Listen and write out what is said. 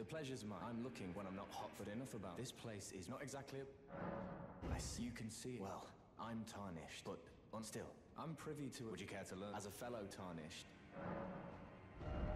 The pleasure's mine. I'm looking when I'm not hot-foot enough about. This place is not exactly a... You can see it. Well, I'm tarnished, but still, I'm privy to it. Would you care to learn? As a fellow tarnished.